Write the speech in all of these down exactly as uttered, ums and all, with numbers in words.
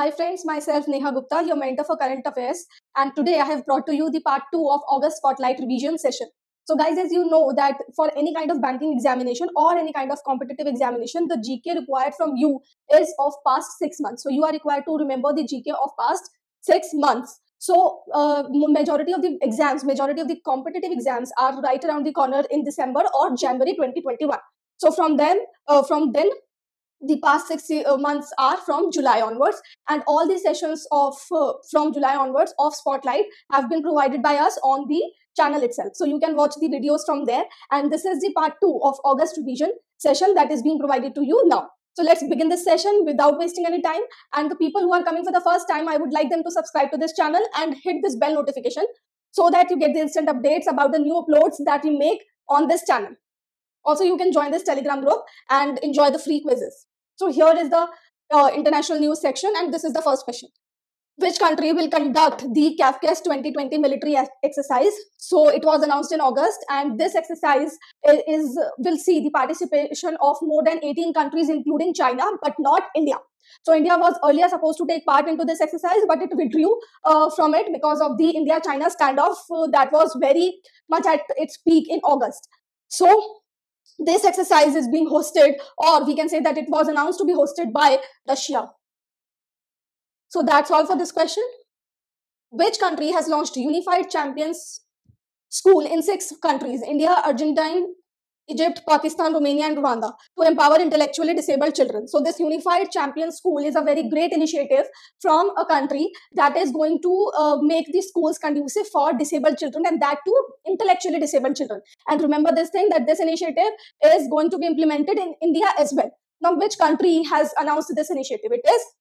Hi friends, myself Neha Gupta, your mentor for current affairs, and today I have brought to you the part two of August Spotlight revision session. So guys, as you know that for any kind of banking examination or any kind of competitive examination, the G K required from you is of past six months. So you are required to remember the G K of past six months. So uh, majority of the exams, majority of the competitive exams are right around the corner in December or January twenty twenty-one. So from then, uh, from then the past six uh, months are from July onwards, and all the sessions of uh, from July onwards of Spotlight have been provided by us on the channel itself. So you can watch the videos from there, and this is the part two of August revision session that is being provided to you now. So let's begin this session without wasting any time. And the people who are coming for the first time, I would like them to subscribe to this channel and hit this bell notification so that you get the instant updates about the new uploads that we make on this channel. Also, you can join this Telegram group and enjoy the free quizzes. So here is the uh, international news section, and this is the first question. Which country will conduct the CAFCAS twenty twenty military exercise? So it was announced in August, and this exercise is, is will see the participation of more than eighteen countries, including China, but not India. So India was earlier supposed to take part into this exercise, but it withdrew uh, from it because of the India-China standoff uh, that was very much at its peak in August. So this exercise is being hosted, or we can say that it was announced to be hosted by Russia. So that's all for this question. Which country has launched Unified Champions School in six countries: India, Argentina, Egypt, Pakistan, Romania, and Rwanda, to empower intellectually disabled children? So this Unified Champions School is a very great initiative from a country that is going to uh, make the schools conducive for disabled children, and that too intellectually disabled children. And remember this thing, that this initiative is going to be implemented in India as well. Now, which country has announced this initiative? It is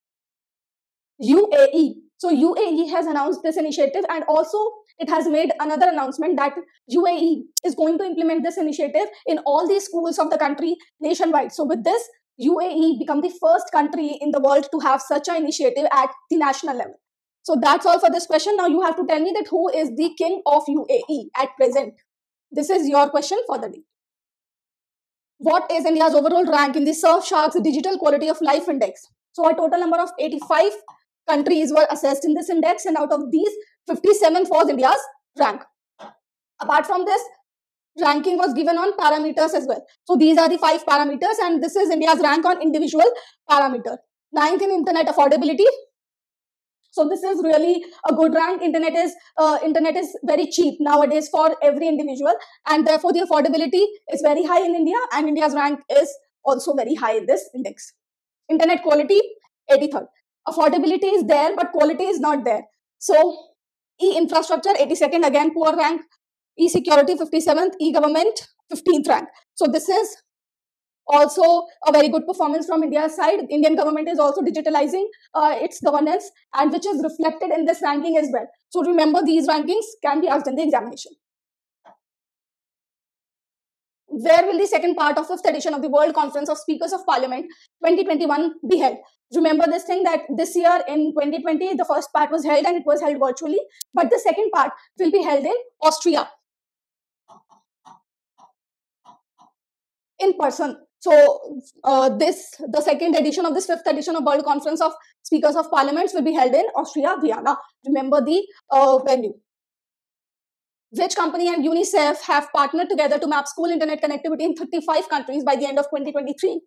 U A E. So U A E has announced this initiative, and also it has made another announcement that U A E is going to implement this initiative in all the schools of the country nationwide. So with this, U A E become the first country in the world to have such an initiative at the national level. So that's all for this question. Now you have to tell me that who is the king of U A E at present. This is your question for the day. What is India's overall rank in the Surfshark's Digital Quality of Life Index? So a total number of eighty-five countries were assessed in this index, and out of these, fifty-seventh was India's rank. Apart from this, ranking was given on parameters as well. So these are the five parameters, and this is India's rank on individual parameter. Ninth in internet affordability. So this is really a good rank. Internet is uh, internet is very cheap nowadays for every individual, and therefore the affordability is very high in India, and India's rank is also very high in this index. Internet quality, eighty-third. Affordability is there, but quality is not there. So e-infrastructure, eighty-second, again poor rank. E-security, fifty-seventh. E-government, fifteenth rank. So this is also a very good performance from India's side. Indian government is also digitalizing uh, its governance, and which is reflected in this ranking as well. So remember, these rankings can be asked in the examination. Where will the second part of fifth edition of the World Conference of Speakers of Parliament twenty twenty-one be held? Remember this thing, that this year in twenty twenty, the first part was held and it was held virtually, but the second part will be held in Austria in person. So uh, this, the second edition of this fifth edition of World Conference of Speakers of Parliaments will be held in Austria, Vienna. Remember the uh, venue. Which company and UNICEF have partnered together to map school internet connectivity in thirty-five countries by the end of twenty twenty-three?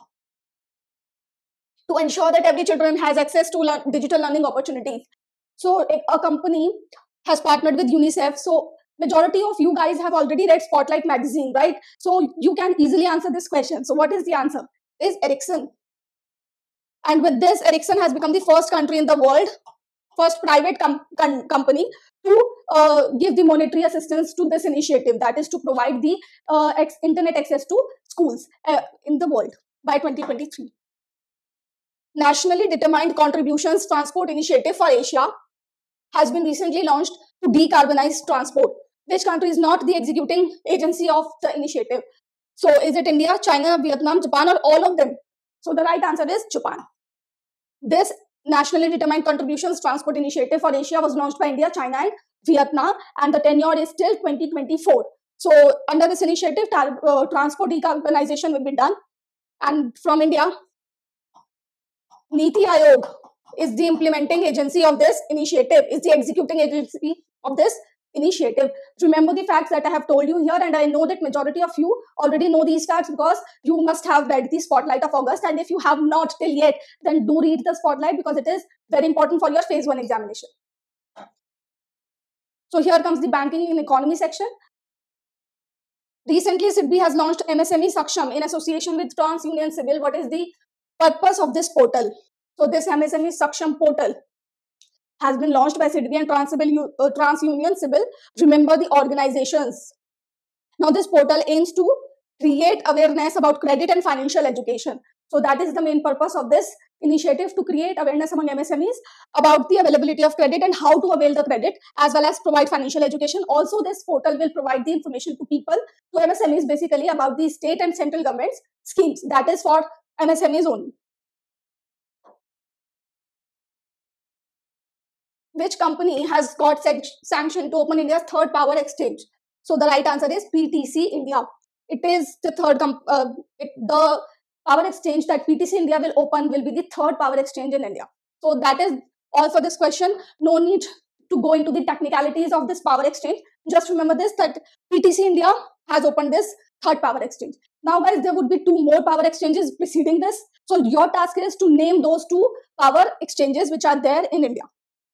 To ensure that every children has access to learn, digital learning opportunities. So a company has partnered with UNICEF. So majority of you guys have already read Spotlight magazine, right? So you can easily answer this question. So what is the answer? It is Ericsson. And with this, Ericsson has become the first country in the world, first private com com company to uh, give the monetary assistance to this initiative, that is to provide the uh, ex internet access to schools uh, in the world by twenty twenty-three. Nationally Determined Contributions Transport Initiative for Asia has been recently launched to decarbonize transport. Which country is not the executing agency of the initiative? So is it India, China, Vietnam, Japan, or all of them? So the right answer is Japan. This Nationally Determined Contributions Transport Initiative for Asia was launched by India, China, and Vietnam, and the tenure is till twenty twenty-four. So under this initiative, uh, transport decarbonization will be done. And from India, Niti Aayog is the implementing agency of this initiative, is the executing agency of this initiative. Remember the facts that I have told you here, and I know that majority of you already know these facts because you must have read the Spotlight of August, and if you have not till yet, then do read the Spotlight because it is very important for your phase one examination. So here comes the banking and economy section. Recently, S I D B I has launched M S M E Saksham in association with TransUnion Civil. What is the purpose of this portal? So this M S M E Saksham portal has been launched by S I D B I and TransUnion uh, TransUnion Civil. Remember the organizations. Now this portal aims to create awareness about credit and financial education. So that is the main purpose of this initiative, to create awareness among M S M Es about the availability of credit and how to avail the credit, as well as provide financial education. Also, this portal will provide the information to people, to M S M Es basically, about the state and central government's schemes. That is for M S M Es only. Which company has got sanctioned to open India's third power exchange? So the right answer is P T C India. It is the third, uh, it, the power exchange that P T C India will open will be the third power exchange in India. So that is all for this question. No need to go into the technicalities of this power exchange. Just remember this, that P T C India has opened this third power exchange. Now guys, there would be two more power exchanges preceding this. So your task is to name those two power exchanges which are there in India.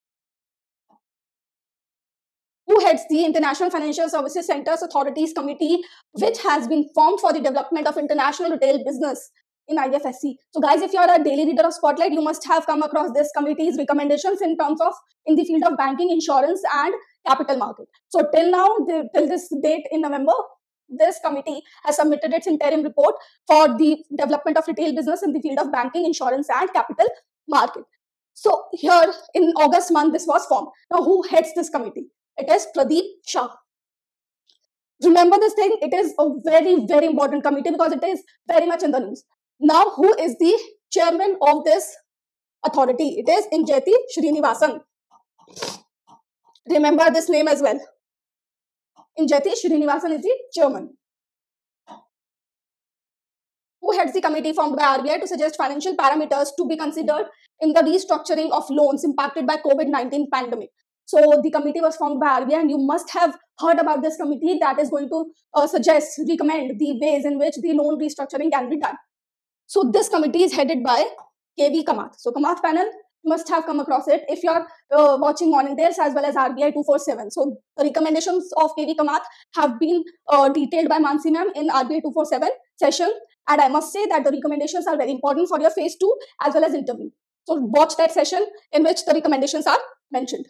Who heads the International Financial Services Centers Authorities Committee, which has been formed for the development of international retail business in I F S C? So guys, if you are a daily reader of Spotlight, you must have come across this committee's recommendations in terms of in the field of banking, insurance and capital market. So till now, the, till this date in November, this committee has submitted its interim report for the development of retail business in the field of banking, insurance and capital market. So here in August month, this was formed. Now who heads this committee? It is Pradeep Shah. Remember this thing, it is a very, very important committee because it is very much in the news. Now, who is the chairman of this authority? It is Injeti Srinivasan. Remember this name as well. Injeti Srinivasan is the chairman. Who heads the committee formed by R B I to suggest financial parameters to be considered in the restructuring of loans impacted by COVID nineteen pandemic? So the committee was formed by R B I, and you must have heard about this committee that is going to uh, suggest, recommend the ways in which the loan restructuring can be done. So this committee is headed by K V Kamath. So Kamath panel, you must have come across it if you are uh, watching Morning Tales as well as R B I two forty-seven. So the recommendations of K V Kamath have been uh, detailed by Mansi ma'am in R B I two forty-seven session. And I must say that the recommendations are very important for your phase two as well as interview. So watch that session in which the recommendations are mentioned.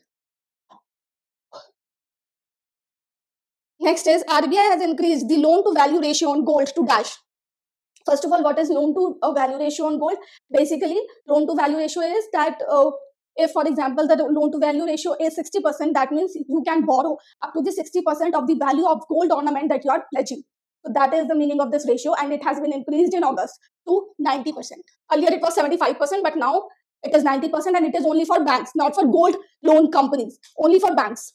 Next is R B I has increased the loan to value ratio on gold to dash. First of all, what is loan to uh, value ratio on gold? Basically, loan to value ratio is that uh, if, for example, the loan to value ratio is sixty percent, that means you can borrow up to the sixty percent of the value of gold ornament that you are pledging. So that is the meaning of this ratio, and it has been increased in August to ninety percent. Earlier it was seventy-five percent, but now it is ninety percent, and it is only for banks, not for gold loan companies, only for banks.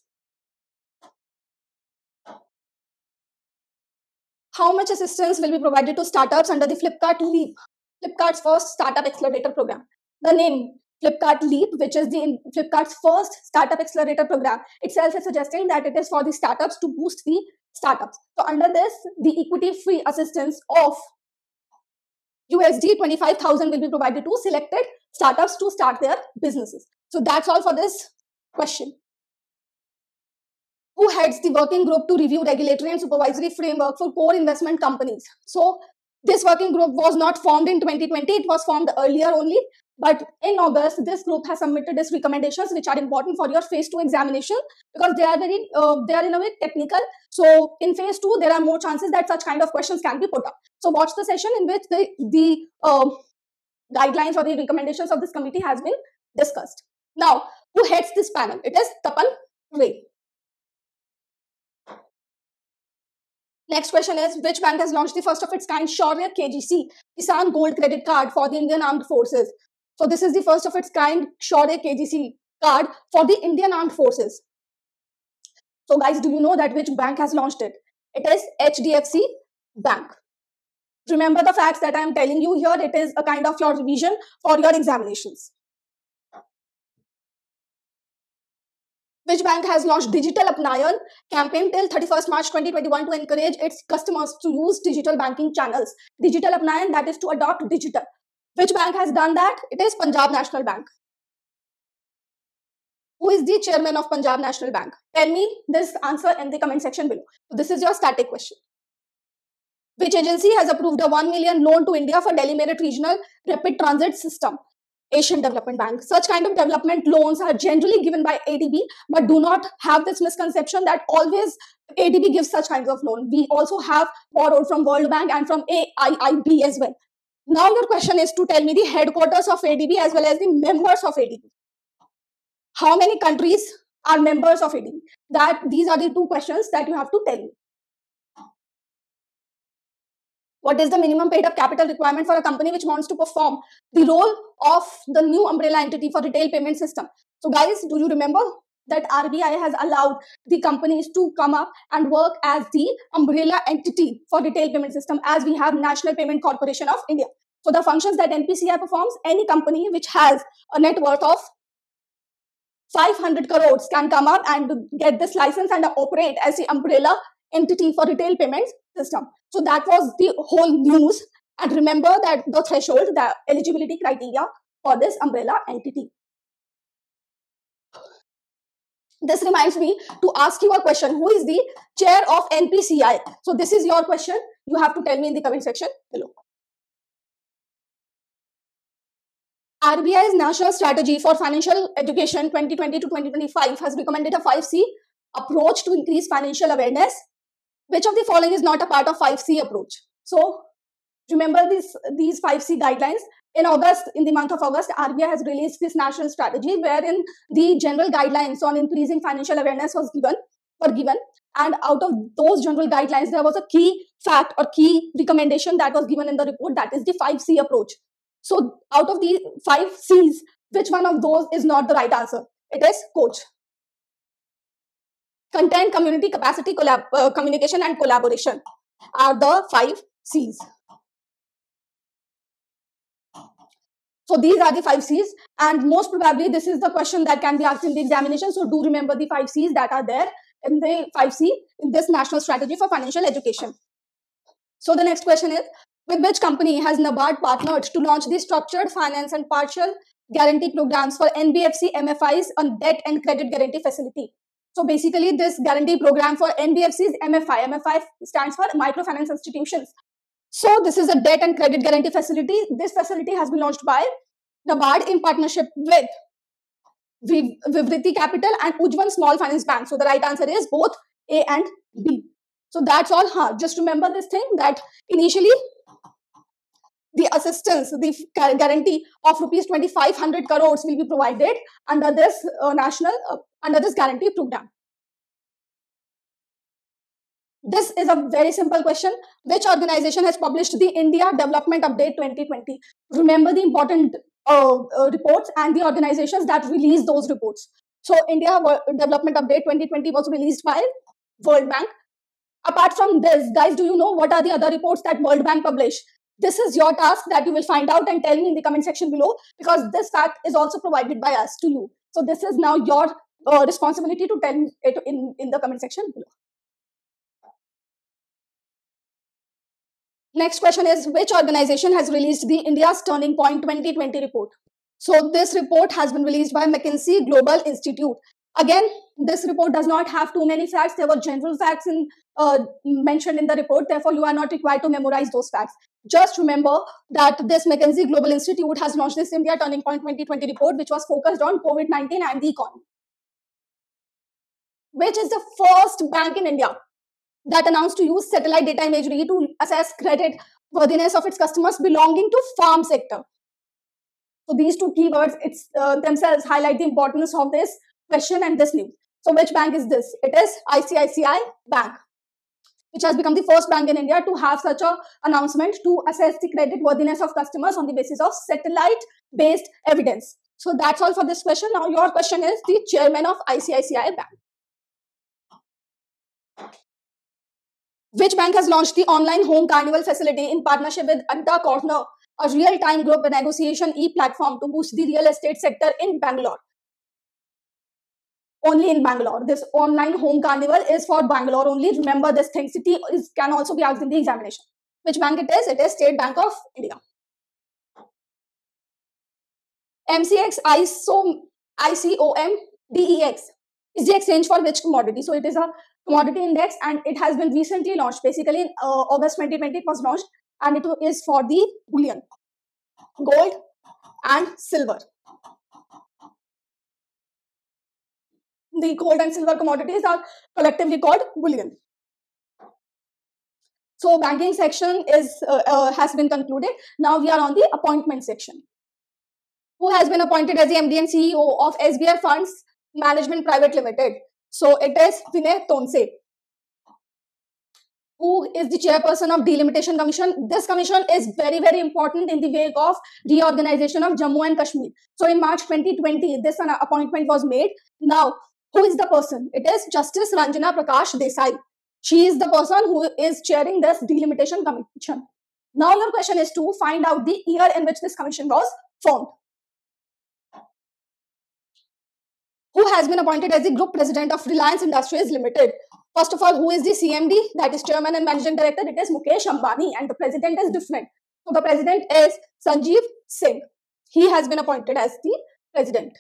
How much assistance will be provided to startups under the Flipkart Leap, Flipkart's first startup accelerator program? The name Flipkart Leap, which is the Flipkart's first startup accelerator program, itself is suggesting that it is for the startups to boost the startups. So under this, the equity-free assistance of U S D twenty-five thousand will be provided to selected startups to start their businesses. So that's all for this question. Who heads the working group to review regulatory and supervisory framework for core investment companies? So this working group was not formed in twenty twenty, it was formed earlier only. But in August, this group has submitted its recommendations, which are important for your phase two examination because they are very, uh, they are in a way technical. So in phase two, there are more chances that such kind of questions can be put up. So watch the session in which the, the uh, guidelines or the recommendations of this committee has been discussed. Now, who heads this panel? It is Tapan Ray. Next question is, which bank has launched the first of its kind Shaurya K G C, Kisan Gold Credit Card for the Indian Armed Forces? So this is the first of its kind Shaurya K G C card for the Indian Armed Forces. So guys, do you know that which bank has launched it? It is H D F C Bank. Remember the facts that I am telling you here. It is a kind of your revision for your examinations. Which bank has launched Digital Apnayan campaign till thirty-first March twenty twenty-one to encourage its customers to use digital banking channels? Digital Apnayan, that is to adopt digital. Which bank has done that? It is Punjab National Bank. Who is the chairman of Punjab National Bank? Tell me this answer in the comment section below. So this is your static question. Which agency has approved a one million loan to India for Delhi Meerut Regional Rapid Transit System? Asian Development Bank. Such kind of development loans are generally given by A D B, but do not have this misconception that always A D B gives such kinds of loan. We also have borrowed from World Bank and from A I I B as well. Now your question is to tell me the headquarters of A D B as well as the members of A D B. How many countries are members of A D B? That these are the two questions that you have to tell me. What is the minimum paid up capital requirement for a company which wants to perform the role of the new umbrella entity for retail payment system? So guys, do you remember that R B I has allowed the companies to come up and work as the umbrella entity for retail payment system, as we have National Payment Corporation of India. So the functions that N P C I performs, any company which has a net worth of five hundred crores can come up and get this license and operate as the umbrella entity for retail payments system. So that was the whole news. And remember that the threshold, the eligibility criteria for this umbrella entity. This reminds me to ask you a question. Who is the chair of N P C I? So this is your question. You have to tell me in the comment section below. R B I's National Strategy for Financial Education twenty twenty to twenty twenty-five has recommended a five C approach to increase financial awareness. Which of the following is not a part of five C approach? So remember these, these five C guidelines. In August, in the month of August, R B I has released this national strategy wherein the general guidelines on increasing financial awareness was given, were given. And out of those general guidelines, there was a key fact or key recommendation that was given in the report, that is the five C approach. So out of the five C's, which one of those is not the right answer? It is coach. Content, community, capacity, collab uh, communication and collaboration are the five C's. So these are the five C's, and most probably this is the question that can be asked in the examination. So do remember the five C's that are there in the five C in this National Strategy for Financial Education. So the next question is, with which company has NABARD partnered to launch the structured finance and partial guarantee programs for N B F C M F Is on debt and credit guarantee facility? So basically this guarantee program for N B F C's M F I, M F I stands for microfinance institutions. So this is a debt and credit guarantee facility. This facility has been launched by NABARD in partnership with Vivriti Capital and Ujjvan Small Finance Bank. So the right answer is both A and B. So that's all. Huh? Just remember this thing, that initially the assistance, the guarantee of rupees twenty-five hundred crores will be provided under this uh, national, uh, under this guarantee program. This is a very simple question. Which organization has published the India Development Update twenty twenty? Remember the important uh, uh, reports and the organizations that release those reports. So India Development Update twenty twenty was released by World Bank. Apart from this, guys, do you know what are the other reports that World Bank publish? This is your task that you will find out and tell me in the comment section below, because this fact is also provided by us to you. So this is now your uh, responsibility to tell me it in, in the comment section below. Next question is, which organization has released the India's Turning Point twenty twenty report? So this report has been released by McKinsey Global Institute. Again, this report does not have too many facts. There were general facts in, uh, mentioned in the report. Therefore, you are not required to memorize those facts. Just remember that this McKinsey Global Institute has launched this India Turning Point twenty twenty report, which was focused on COVID nineteen and the economy. Which is the first bank in India that announced to use satellite data imagery to assess credit worthiness of its customers belonging to farm sector? So these two keywords it's uh, themselves highlight the importance of this question and this news. So which bank is this? It is I C I C I Bank, which has become the first bank in India to have such a announcement to assess the credit worthiness of customers on the basis of satellite based evidence. So that's all for this question. Now your question is the chairman of I C I C I Bank. Which bank has launched the online home carnival facility in partnership with Adda Corner, a real-time group negotiation e-platform to boost the real estate sector in Bangalore? only in Bangalore. This online home carnival is for Bangalore only. Remember this thing. City is, can also be asked in the examination. Which bank it is? It is State Bank of India. M C X ISO, I C O M D E X is the exchange for which commodity? So it is a commodity index and it has been recently launched. Basically in uh, August twenty twenty it was launched and it is for the bullion, gold and silver. The gold and silver commodities are collectively called bullion. So banking section is uh, uh, has been concluded. Now we are on the appointment section. Who has been appointed as the M D and C E O of S B I Funds Management Private Limited? So it is Vinay Tonse. Who is the chairperson of Delimitation Commission? This commission is very, very important in the wake of reorganization of Jammu and Kashmir. So in March twenty twenty, this appointment was made. Now, who is the person? It is Justice Ranjana Prakash Desai. She is the person who is chairing this Delimitation Commission. Now your question is to find out the year in which this commission was formed. Who has been appointed as the Group President of Reliance Industries Limited? First of all, who is the C M D? That is Chairman and Managing Director. It is Mukesh Ambani and the President is different. So the President is Sanjeev Singh. He has been appointed as the President.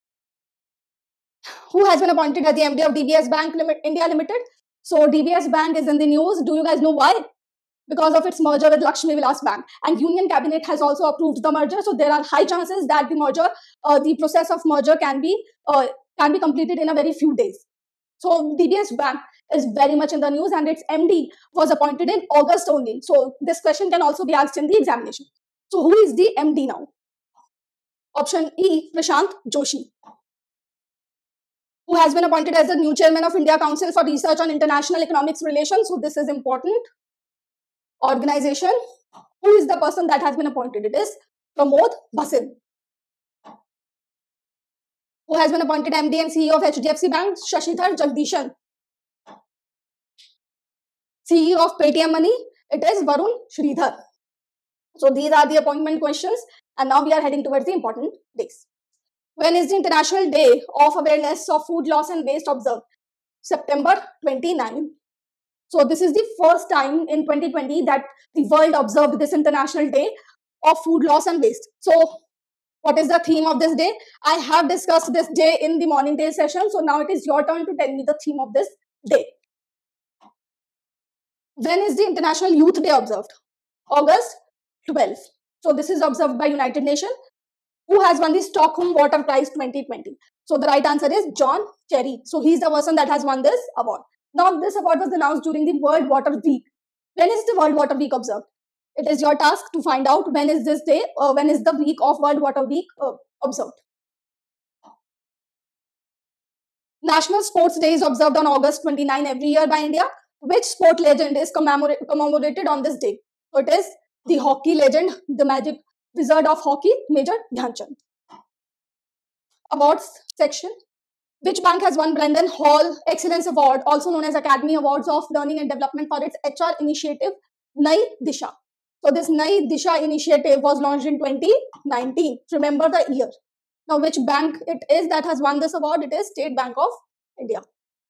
Who has been appointed as the M D of D B S Bank Limit, India Limited? So D B S Bank is in the news. Do you guys know why? Because of its merger with Lakshmi Vilas Bank, and Union Cabinet has also approved the merger. So there are high chances that the merger, uh, the process of merger can be uh, can be completed in a very few days. So D B S Bank is very much in the news, and its M D was appointed in August only. So this question can also be asked in the examination. So who is the M D now? Option E, Prashant Joshi. Who has been appointed as the new chairman of India Council for Research on International Economics Relations? So this is important. Organization. Who is the person that has been appointed? It is Pramod Bhasin. Who has been appointed M D and C E O of H D F C Bank? Shashidhar Jagdishan. C E O of Paytm Money? It is Varun Sridhar. So these are the appointment questions, and now we are heading towards the important days. When is the International Day of Awareness of Food Loss and Waste observed? September twenty-ninth. So this is the first time in twenty twenty that the world observed this International Day of Food Loss and Waste. So what is the theme of this day? I have discussed this day in the morning day session. So now it is your turn to tell me the theme of this day. When is the International Youth Day observed? August twelfth. So this is observed by United Nations. Who has won the Stockholm Water Prize twenty twenty? So the right answer is John Kerry. So he's the person that has won this award. Now this award was announced during the World Water Week. When is the World Water Week observed? It is your task to find out when is this day, uh, when is the week of World Water Week uh, observed. National Sports Day is observed on August twenty-ninth every year by India. Which sport legend is commemorate, commemorated on this day? So it is the hockey legend, the magic wizard of hockey, Major Dhyan Chand. Awards section. Which bank has won Brendan Hall Excellence Award, also known as Academy Awards of Learning and Development for its H R initiative, Nai Disha? So this Nai Disha initiative was launched in twenty nineteen. Remember the year. Now which bank it is that has won this award? It is State Bank of India.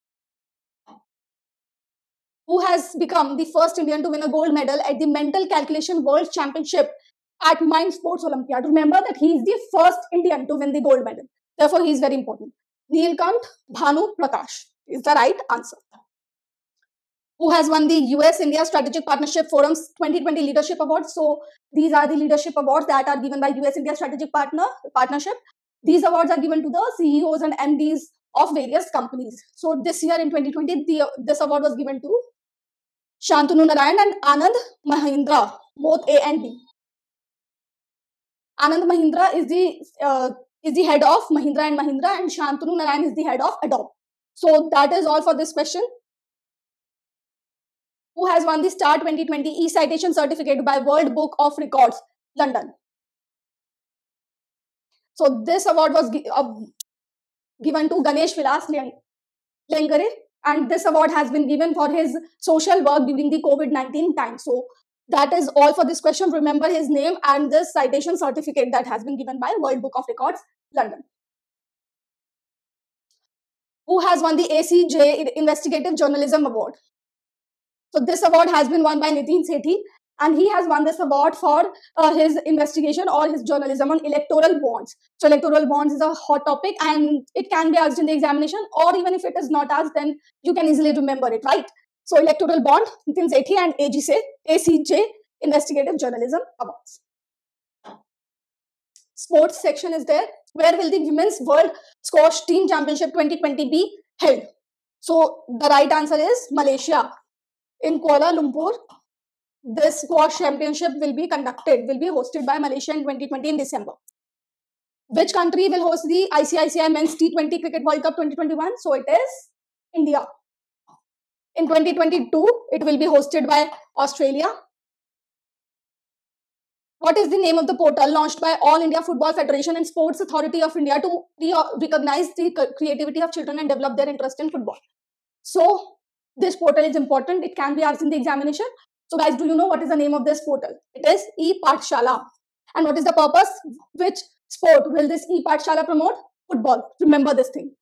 Who has become the first Indian to win a gold medal at the Mental Calculation World Championship at Mind Sports Olympiad? Remember that he is the first Indian to win the gold medal. Therefore, he is very important. Neelkant Bhanu Prakash is the right answer. Who has won the U S India Strategic Partnership Forum's twenty twenty Leadership Awards? So these are the leadership awards that are given by U S India Strategic Partner Partnership. These awards are given to the C E Os and M Ds of various companies. So this year in twenty twenty, the, this award was given to Shantanu Narayan and Anand Mahindra, both A and B. Anand Mahindra is the uh, is the head of Mahindra and Mahindra, and Shantanu Narayan is the head of Adobe. So that is all for this question. Who has won the STAR twenty twenty e-citation certificate by World Book of Records, London? So this award was uh, given to Ganesh Vilas Lengare, and this award has been given for his social work during the COVID nineteen time. So that is all for this question. Remember his name and this citation certificate that has been given by World Book of Records, London. who has won the A C J Investigative Journalism Award. So this award has been won by Nitin Sethi, and he has won this award for uh, his investigation or his journalism on electoral bonds. So electoral bonds is a hot topic, and it can be asked in the examination, or even if it is not asked, then you can easily remember it, right? So electoral bond, Nitin Sethi and A C J Investigative Journalism Awards. Sports section is there. Where will the Women's World Squash Team Championship twenty twenty be held? So the right answer is Malaysia, in Kuala Lumpur. This squash championship will be conducted, will be hosted by Malaysia in twenty twenty in December. Which country will host the I C I C I Men's T twenty Cricket World Cup twenty twenty-one? So it is India. In twenty twenty-two, it will be hosted by Australia. What is the name of the portal launched by All India Football Federation and Sports Authority of India to re recognize the creativity of children and develop their interest in football? So this portal is important. It can be asked in the examination. So guys, do you know what is the name of this portal? It is ePathshala. And what is the purpose? Which sport will this ePathshala promote? Football. Remember this thing.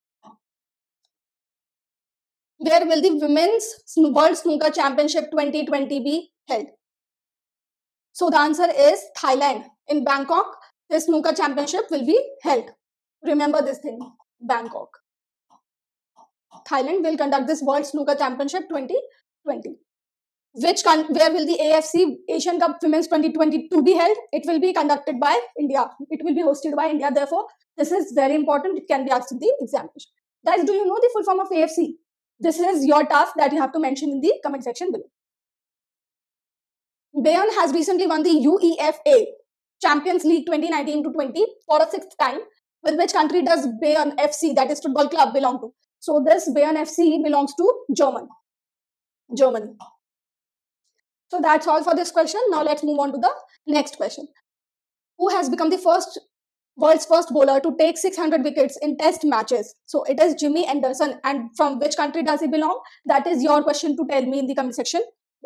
Where will the Women's World Snooker Championship twenty twenty be held? So the answer is Thailand. In Bangkok, the snooker championship will be held. Remember this thing, Bangkok. Thailand will conduct this World Snooker Championship twenty twenty. Which where will the A F C Asian Cup Women's twenty twenty-two be held? It will be conducted by India. It will be hosted by India. Therefore, this is very important. It can be asked in the examination. Guys, do you know the full form of A F C? This is your task that you have to mention in the comment section below. Bayern has recently won the UEFA Champions League twenty nineteen to twenty for a sixth time. With which country does Bayern F C, that is football club, belong to? So this Bayern F C belongs to German. Germany. So that's all for this question. Now let's move on to the next question. Who has become the first world's first bowler to take six hundred wickets in test matches? So it is Jimmy Anderson. And from which country does he belong? That is your question to tell me in the comment section.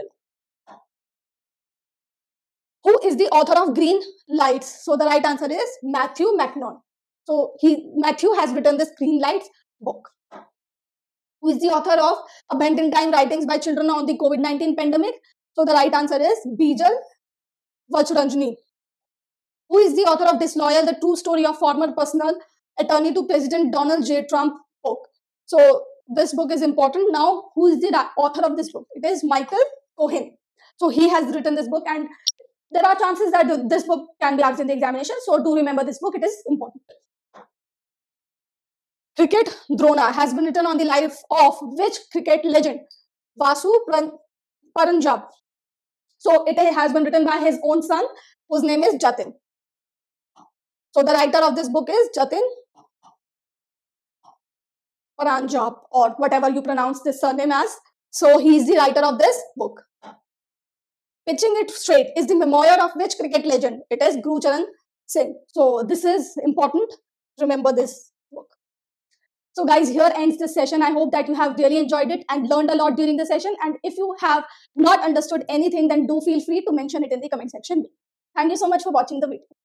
Who is the author of Green Lights? So the right answer is Matthew McNaught. So he Matthew has written this Green Lights book. Who is the author of A Bend in Time Writings by Children on the COVID nineteen Pandemic? So the right answer is Bijal Vachuranjani. Who is the author of Disloyal, the true story of former personal attorney to President Donald J. Trump book? So this book is important. Now, who is the author of this book? It is Michael Cohen. So he has written this book, and there are chances that this book can be asked in the examination. So do remember this book. It is important. Cricket Drona has been written on the life of which cricket legend? Vasu Paranjab. So it has been written by his own son, whose name is Jatin. So the writer of this book is Jatin Paranjab, or whatever you pronounce this surname as. So he is the writer of this book. Pitching It Straight is the memoir of which cricket legend? It is Gurcharan Singh. So this is important. Remember this book. So guys, here ends this session. I hope that you have really enjoyed it and learned a lot during the session. And if you have not understood anything, then do feel free to mention it in the comment section. Thank you so much for watching the video.